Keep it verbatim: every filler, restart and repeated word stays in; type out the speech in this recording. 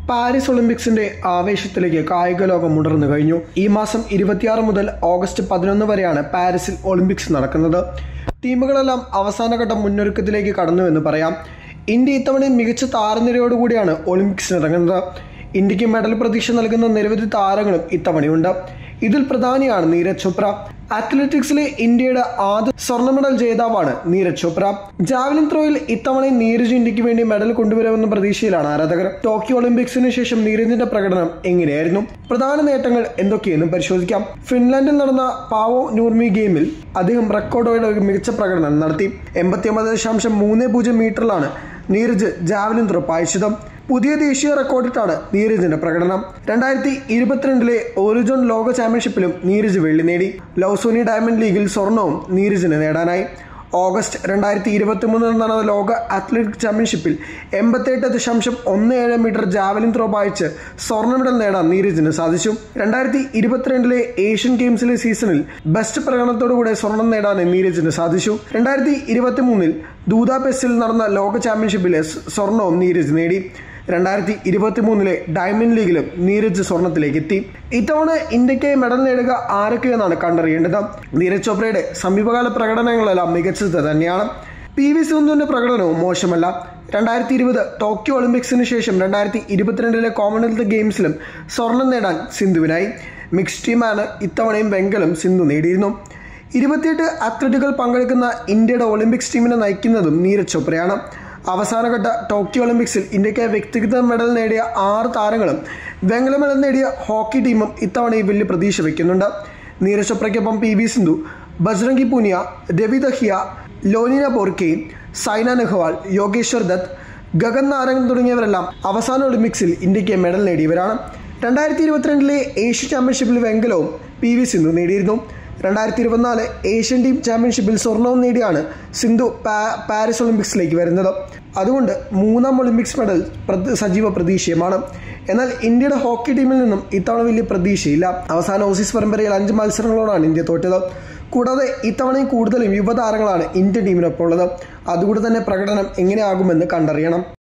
Paris ഒളിമ്പിക്സിന്റെ ആവേശത്തിലേക്ക് കായിക ലോകം മുടർന്നു കഴിഞ്ഞു. ഈ മാസം ഇരുപത്തിയാറ് മുതൽ ഓഗസ്റ്റ് പതിനൊന്ന് വരെയാണ് പാരീസിൽ ഒളിമ്പിക്സ് നടക്കുന്നത്. ടീമുകളെല്ലാം അവസാനഘട്ട മുന്നൊരുക്കത്തിലേക്ക് കടന്നുവെന്ന് പറയാം. ഇന്ത്യ ഇത്തവണ മികച്ച താരനിരയോടുകൂടിയാണ് ഒളിമ്പിക്സിനിറങ്ങുന്നത്. ഇന്ത്യക്ക് മെഡൽ പ്രതീക്ഷ നൽകുന്ന നിരവധി താരങ്ങളും ഇത്തവണയുണ്ട്. ഇതിൽ പ്രധാനിയാണ് നീരജ് ചോപ്ര. അത്ലറ്റിക്സിലെ ഇന്ത്യയുടെ ആദ്യ സ്വർണ്ണ മെഡൽ ജേതാവാണ് നീരജ് ചോപ്ര. ജാവലിൻ ത്രോയിൽ ഇത്തവണ നീരജ് ഇന്ത്യക്ക് വേണ്ടി മെഡൽ കൊണ്ടുവരുമെന്ന പ്രതീക്ഷയിലാണ് ആരാധകർ. ടോക്കിയോ ഒളിമ്പിക്സിന് ശേഷം നീരജിന്റെ പ്രകടനം എങ്ങനെയായിരുന്നു, പ്രധാന നേട്ടങ്ങൾ എന്തൊക്കെയെന്നും പരിശോധിക്കാം. ഫിൻലാൻഡിൽ നടന്ന പാവോ നൂർമി ഗെയിമിൽ അദ്ദേഹം റെക്കോർഡോടെ ഒരു മികച്ച പ്രകടനം നടത്തി. എൺപത്തി ഒമ്പത് ദശാംശം മൂന്ന് പൂജ്യം മീറ്ററിലാണ് നീരജ് ജാവലിൻ ത്രോ പായിച്ചത്. പുതിയ ദേശീയ റെക്കോർഡിട്ടാണ് നീരജിന്റെ പ്രകടനം. രണ്ടായിരത്തി ഇരുപത്തിരണ്ടിലെ ഓറിജോൺ ലോക ചാമ്പ്യൻഷിപ്പിലും നീരജ് വെള്ളി നേടി. ലൗസോനി ഡയമണ്ട് ലീഗിൽ സ്വർണവും നീരജിന് നേടാനായി. ഓഗസ്റ്റ് രണ്ടായിരത്തി ഇരുപത്തി മൂന്നിൽ നടന്ന ലോക അത്ലറ്റിക് ചാമ്പ്യൻഷിപ്പിൽ എൺപത്തിയെട്ട് ദശാംശം ഒന്ന് ഏഴ് മീറ്റർ ജാവലിൻ ത്രോ പായിച്ച് സ്വർണ്ണ മെഡൽ നേടാൻ നീരജിന് സാധിച്ചു. രണ്ടായിരത്തി ഇരുപത്തിരണ്ടിലെ ഏഷ്യൻ ഗെയിംസിലെ സീസണിൽ ബെസ്റ്റ് പ്രകടനത്തോടുകൂടെ സ്വർണം നേടാൻ നീരജിന് സാധിച്ചു. രണ്ടായിരത്തി ഇരുപത്തി മൂന്നിൽ ബുദാപെസ്റ്റിൽ നടന്ന ലോക ചാമ്പ്യൻഷിപ്പിലെ സ്വർണവും നീരജ് നേടി. രണ്ടായിരത്തി ഇരുപത്തി മൂന്നിലെ ഡയമണ്ട് ലീഗിലും നീരജ് സ്വർണത്തിലേക്ക് എത്തി. ഇത്തവണ ഇന്ത്യക്കായി മെഡൽ നേടുക ആരൊക്കെയെന്നാണ് കണ്ടറിയേണ്ടത്. നീരജ് ചോപ്രയുടെ സമീപകാല പ്രകടനങ്ങളെല്ലാം മികച്ചത് തന്നെയാണ്. പി വി സിന്ധുവിന്റെ പ്രകടനവും മോശമല്ല. രണ്ടായിരത്തി ഇരുപത് ടോക്കിയോ ഒളിമ്പിക്സിന് ശേഷം രണ്ടായിരത്തി ഇരുപത്തിരണ്ടിലെ കോമൺവെൽത്ത് ഗെയിംസിലും സ്വർണം നേടാൻ സിന്ധുവിനായി. മിക്സ്ഡ് ടീമാണ് ഇത്തവണയും വെങ്കലം സിന്ധു നേടിയിരുന്നു. ഇരുപത്തിയെട്ട് അത്ലറ്റുകൾ പങ്കെടുക്കുന്ന ഇന്ത്യയുടെ ഒളിമ്പിക്സ് ടീമിനെ നയിക്കുന്നതും നീരജ് ചോപ്രയാണ്. അവസാനഘട്ട ടോക്കിയോ ഒളിമ്പിക്സിൽ ഇന്ത്യക്കായി വ്യക്തിഗത മെഡൽ നേടിയ ആറ് താരങ്ങളും വെങ്കല മെഡൽ നേടിയ ഹോക്കി ടീമും ഇത്തവണയും വലിയ പ്രതീക്ഷ വയ്ക്കുന്നുണ്ട്. നീരജ് ചോപ്രയ്ക്കൊപ്പം പി വി സിന്ധു, ബജ്രംഗി പൂനിയ, രവി ദഹിയ, ലോനിന ബോർഗെയ്ൻ, സൈന നെഹ്വാൾ, യോഗേശ്വർ ദത്ത്, ഗഗൻ നാരംഗ് തുടങ്ങിയവരെല്ലാം അവസാന ഒളിമ്പിക്സിൽ ഇന്ത്യക്ക് മെഡൽ നേടിയവരാണ്. രണ്ടായിരത്തി ഇരുപത്തിരണ്ടിലെ ഏഷ്യൻ ചാമ്പ്യൻഷിപ്പിൽ വെങ്കലവും പി വി സിന്ധു നേടിയിരുന്നു. രണ്ടായിരത്തി ഇരുപത്തിനാല് ഏഷ്യൻ ടീം ചാമ്പ്യൻഷിപ്പിൽ സ്വർണവും നേടിയാണ് സിന്ധു പാരീസ് ഒളിമ്പിക്സിലേക്ക് വരുന്നത്. അതുകൊണ്ട് മൂന്നാം ഒളിമ്പിക്സ് മെഡൽ സജീവ പ്രതീക്ഷയുമാണ്. എന്നാൽ ഇന്ത്യയുടെ ഹോക്കി ടീമിൽ നിന്നും ഇത്തവണ വലിയ പ്രതീക്ഷയില്ല. അവസാന ഓസീസ് പരമ്പരയിൽ അഞ്ച് മത്സരങ്ങളോടാണ് ഇന്ത്യ തോറ്റത്. കൂടാതെ ഇത്തവണയും കൂടുതലും യുവതാരങ്ങളാണ് ഇന്ത്യൻ ടീമിനൊപ്പം ഉള്ളത്. അതുകൊണ്ട് തന്നെ പ്രകടനം എങ്ങനെയാകുമെന്ന് കണ്ടറിയണം.